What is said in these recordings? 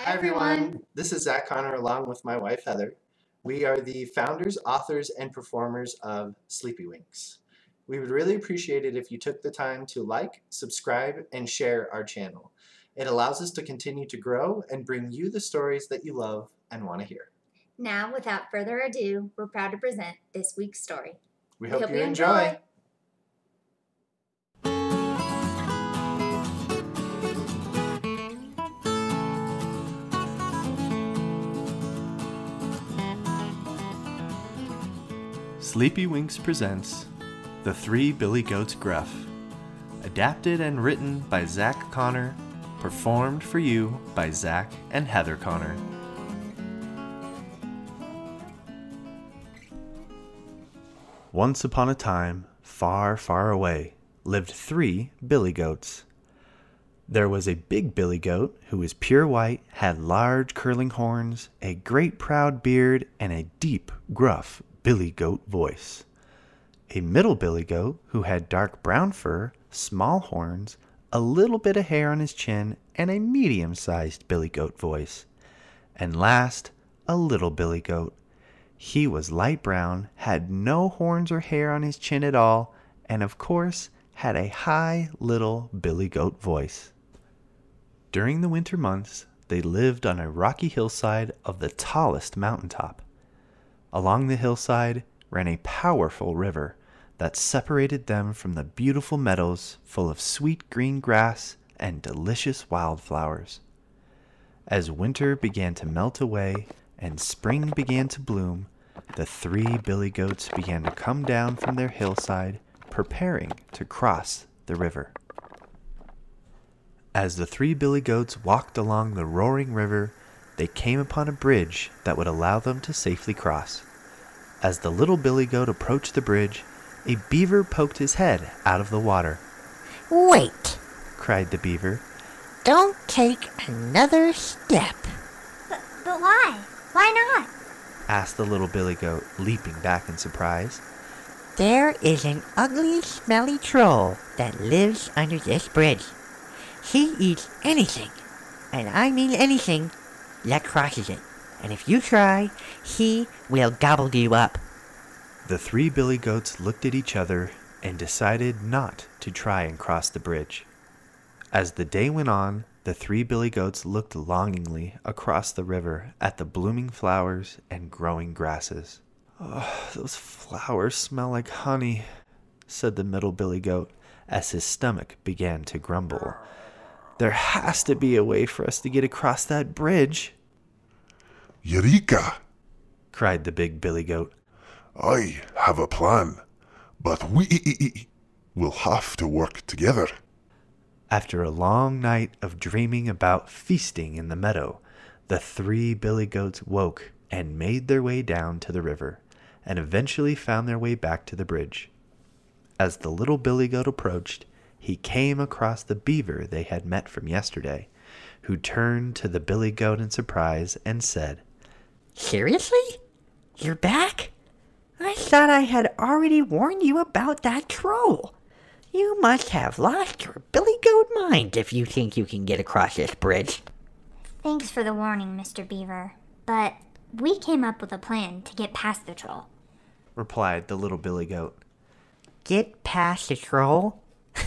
Hi everyone, this is Zach Connor along with my wife Heather. We are the founders, authors, and performers of Sleepy Winks. We would really appreciate it if you took the time to like, subscribe, and share our channel. It allows us to continue to grow and bring you the stories that you love and want to hear. Now, without further ado, we're proud to present this week's story. We hope you enjoy. Sleepy Winks presents The Three Billy Goats Gruff, adapted and written by Zach Connor, performed for you by Zach and Heather Connor. Once upon a time, far, far away, lived 3 billy goats. There was a big billy goat who was pure white, had large curling horns, a great proud beard, and a deep, gruff billy goat voice. A middle billy goat who had dark brown fur, small horns, a little bit of hair on his chin, and a medium-sized billy goat voice. And last, a little billy goat. He was light brown, had no horns or hair on his chin at all, and of course had a high little billy goat voice. During the winter months, they lived on a rocky hillside of the tallest mountaintop. Along the hillside ran a powerful river that separated them from the beautiful meadows full of sweet green grass and delicious wildflowers. As winter began to melt away and spring began to bloom, the 3 billy goats began to come down from their hillside, preparing to cross the river. As the 3 billy goats walked along the roaring river, they came upon a bridge that would allow them to safely cross. As the little billy goat approached the bridge, a beaver poked his head out of the water. "Wait!" cried the beaver. "Don't take another step." But why? Why not? Asked the little billy goat, leaping back in surprise. "There is an ugly, smelly troll that lives under this bridge. He eats anything, and I mean anything, that crosses it. And if you try, he will gobble you up." The 3 billy goats looked at each other and decided not to try and cross the bridge. As the day went on, the 3 billy goats looked longingly across the river at the blooming flowers and growing grasses. "Oh, those flowers smell like honey," said the middle billy goat as his stomach began to grumble. "There has to be a way for us to get across that bridge." "Eureka!" cried the big billy goat. "I have a plan, but we will have to work together." After a long night of dreaming about feasting in the meadow, the 3 billy goats woke and made their way down to the river, and eventually found their way back to the bridge. As the little billy goat approached, he came across the beaver they had met from yesterday, who turned to the billy goat in surprise and said, "Seriously? You're back? I thought I had already warned you about that troll. You must have lost your billy goat mind if you think you can get across this bridge." Thanks for the warning, Mr. Beaver. But we came up with a plan to get past the troll. replied the little billy goat. "Get past the troll?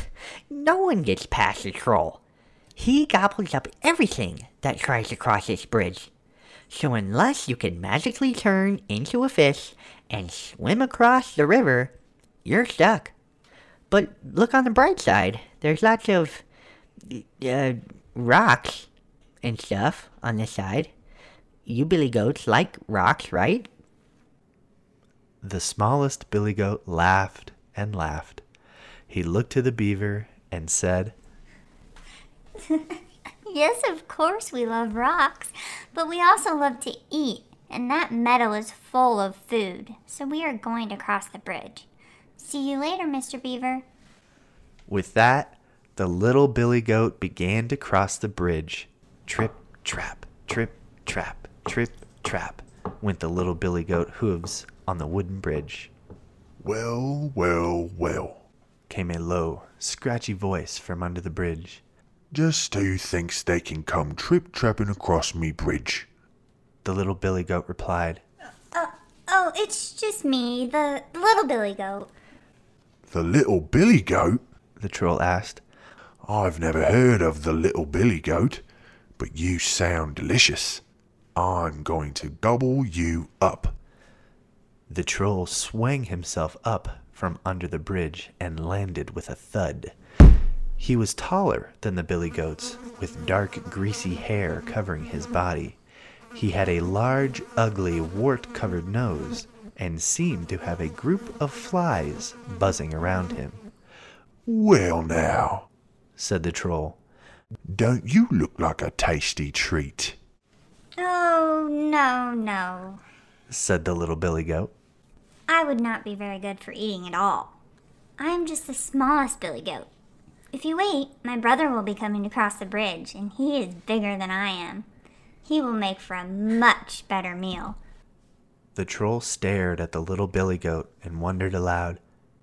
No one gets past the troll. He gobbles up everything that tries to cross this bridge. So unless you can magically turn into a fish and swim across the river, you're stuck. But look on the bright side. There's lots of rocks and stuff on this side. You billy goats like rocks, right?" The smallest billy goat laughed and laughed. He looked to the beaver and said, Yes, of course we love rocks, but we also love to eat, and that meadow is full of food, so we are going to cross the bridge. See you later, Mr. Beaver. With that, the little billy goat began to cross the bridge. Trip, trap, trip, trap, trip, trap, went the little billy goat hooves on the wooden bridge. "Well, well, well," Came a low, scratchy voice from under the bridge. Just who thinks they can come trip-trapping across me bridge? The little billy goat replied. Oh, it's just me, the little billy goat. The little billy goat? The troll asked. I've never heard of the little billy goat, but you sound delicious. I'm going to gobble you up. The troll swung himself up from under the bridge and landed with a thud. He was taller than the billy goats, with dark, greasy hair covering his body. He had a large, ugly, wart-covered nose and seemed to have a group of flies buzzing around him. Well now, said the troll. Don't you look like a tasty treat? Oh, no, said the little billy goat. I would not be very good for eating at all. I am just the smallest billy goat. If you wait, my brother will be coming to cross the bridge, and he is bigger than I am. He will make for a much better meal. The troll stared at the little billy goat and wondered aloud.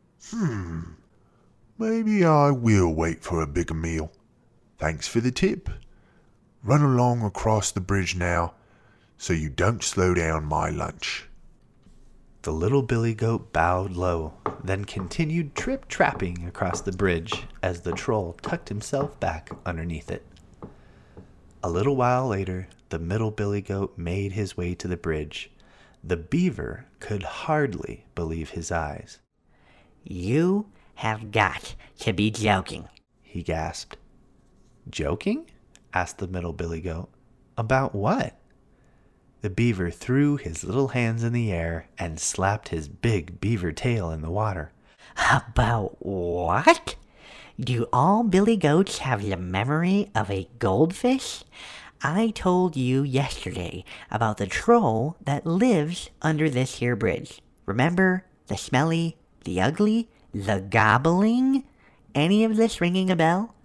Maybe I will wait for a bigger meal. Thanks for the tip. Run along across the bridge now, so you don't slow down my lunch. The little billy goat bowed low, then continued trip-trapping across the bridge as the troll tucked himself back underneath it. A little while later, the middle billy goat made his way to the bridge. The beaver could hardly believe his eyes. You have got to be joking, he gasped. Joking? Asked the middle billy goat. About what? The beaver threw his little hands in the air and slapped his big beaver tail in the water. About what? Do all billy goats have the memory of a goldfish? I told you yesterday about the troll that lives under this here bridge. Remember? The smelly, the ugly, the gobbling? Any of this ringing a bell?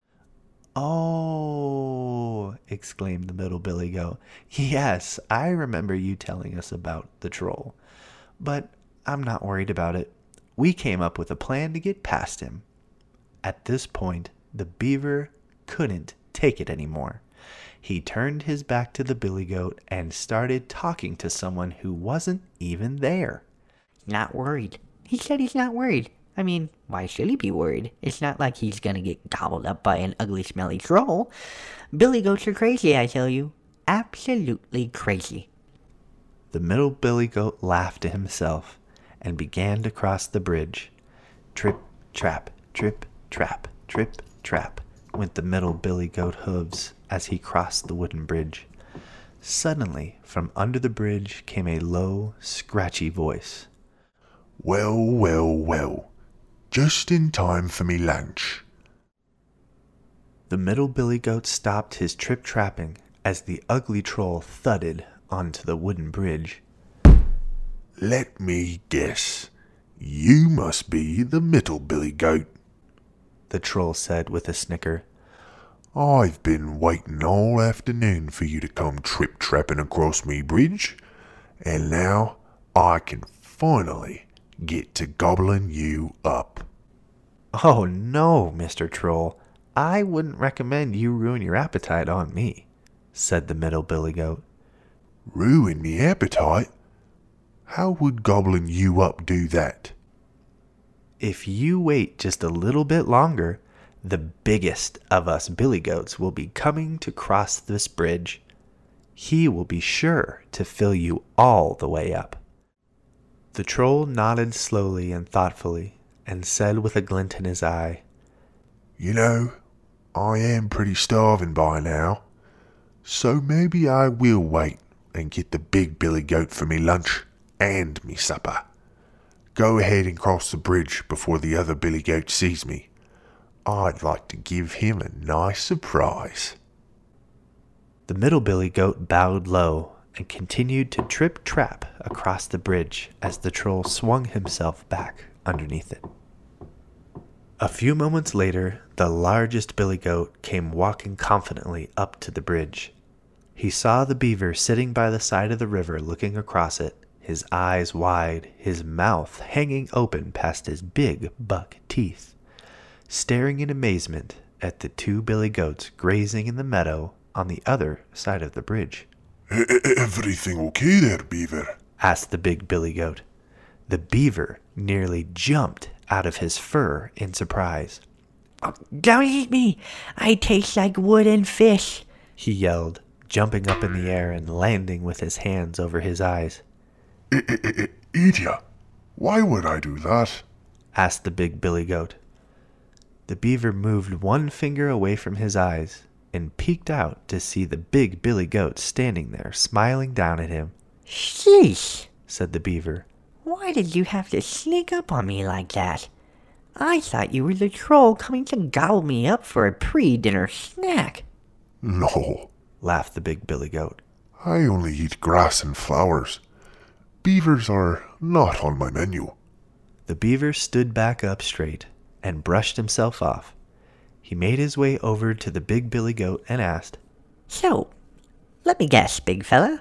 Oh, exclaimed the middle billy goat. Yes, I remember you telling us about the troll. But I'm not worried about it. We came up with a plan to get past him. At this point, the beaver couldn't take it anymore. He turned his back to the billy goat and started talking to someone who wasn't even there. Not worried. He said he's not worried. I mean, why should he be worried? It's not like he's gonna get gobbled up by an ugly, smelly troll. Billy goats are crazy, I tell you. Absolutely crazy. The middle billy goat laughed to himself and began to cross the bridge. Trip, trap, trip, trap, trip, trap, went the middle billy goat hooves as he crossed the wooden bridge. Suddenly, from under the bridge came a low, scratchy voice. Well, well, well. Just in time for me lunch. The middle billy goat stopped his trip-trapping as the ugly troll thudded onto the wooden bridge. Let me guess. You must be the middle billy goat, the troll said with a snicker. I've been waiting all afternoon for you to come trip-trapping across me bridge, and now I can finally get to gobbling you up. Oh no, Mr. Troll, I wouldn't recommend you ruin your appetite on me, said the middle billy goat. Ruin me appetite? How would gobbling you up do that? If you wait just a little bit longer, the biggest of us billy goats will be coming to cross this bridge. He will be sure to fill you all the way up. The troll nodded slowly and thoughtfully and said with a glint in his eye, You know, I am pretty starving by now, so maybe I will wait and get the big billy goat for me lunch and me supper. Go ahead and cross the bridge before the other billy goat sees me. I'd like to give him a nice surprise. The middle billy goat bowed low and continued to trip-trap across the bridge as the troll swung himself back underneath it. A few moments later, the largest billy goat came walking confidently up to the bridge. He saw the beaver sitting by the side of the river looking across it, his eyes wide, his mouth hanging open past his big buck teeth. Staring in amazement, at the two billy goats grazing in the meadow on the other side of the bridge. Everything okay there, Beaver? Asked the big billy goat. The beaver nearly jumped out of his fur in surprise. Don't eat me! I taste like wood and fish, he yelled, jumping up in the air and landing with his hands over his eyes. Eat ya? Why would I do that? Asked the big billy goat. The beaver moved one finger away from his eyes and peeked out to see the big billy goat standing there smiling down at him. Sheesh, said the beaver. Why did you have to sneak up on me like that? I thought you were the troll coming to gobble me up for a pre-dinner snack. No, laughed the big billy goat. I only eat grass and flowers. Beavers are not on my menu. The beaver stood back up straight and brushed himself off. He made his way over to the big billy goat and asked, So, let me guess, big fella.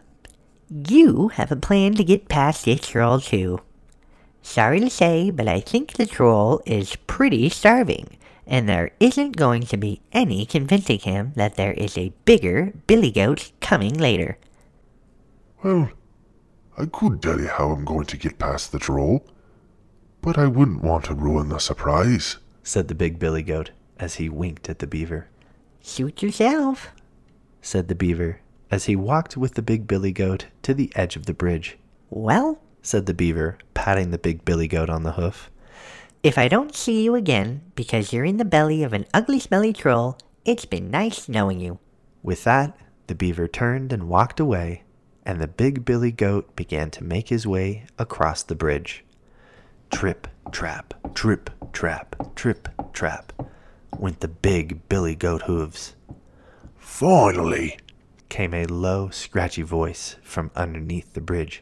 You have a plan to get past this troll too. Sorry to say, but I think the troll is pretty starving, and there isn't going to be any convincing him that there is a bigger billy goat coming later. Well, I could tell you how I'm going to get past the troll, but I wouldn't want to ruin the surprise, said the big billy goat as he winked at the beaver. Suit yourself, said the beaver as he walked with the big billy goat to the edge of the bridge. Well, said the beaver, patting the big billy goat on the hoof, if I don't see you again because you're in the belly of an ugly smelly troll, it's been nice knowing you. With that, the beaver turned and walked away, and the big billy goat began to make his way across the bridge. Trip, trap, trip, trap, trip, trap, went the big billy goat hooves. Finally, came a low, scratchy voice from underneath the bridge.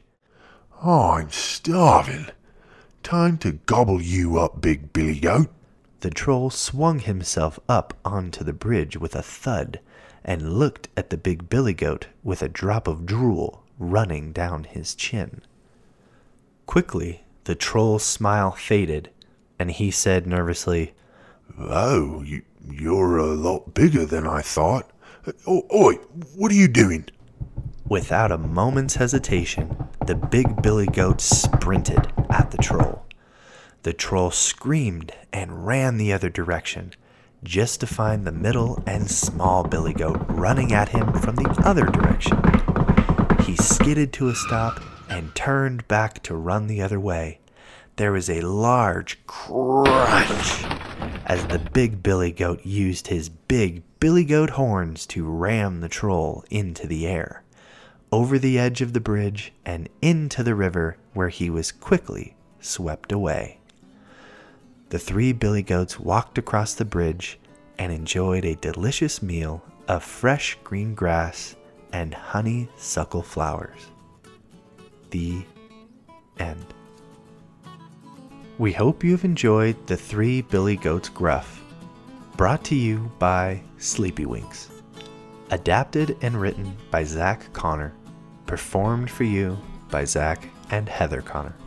I'm starving. Time to gobble you up, big billy goat. The troll swung himself up onto the bridge with a thud and looked at the big billy goat with a drop of drool running down his chin. Quickly, the troll's smile faded, and he said nervously, Oh, you're a lot bigger than I thought. Oi, what are you doing? Without a moment's hesitation, the big billy goat sprinted at the troll. The troll screamed and ran the other direction, just to find the middle and small billy goat running at him from the other direction. He skidded to a stop and turned back to run the other way. There was a large crunch as the big billy goat used his big billy goat horns to ram the troll into the air, over the edge of the bridge and into the river, where he was quickly swept away. The three billy goats walked across the bridge and enjoyed a delicious meal of fresh green grass and honeysuckle flowers. The end. We hope you've enjoyed The Three Billy Goats Gruff, brought to you by Sleepy Winks. Adapted and written by Zach Connor. Performed for you by Zach and Heather Connor.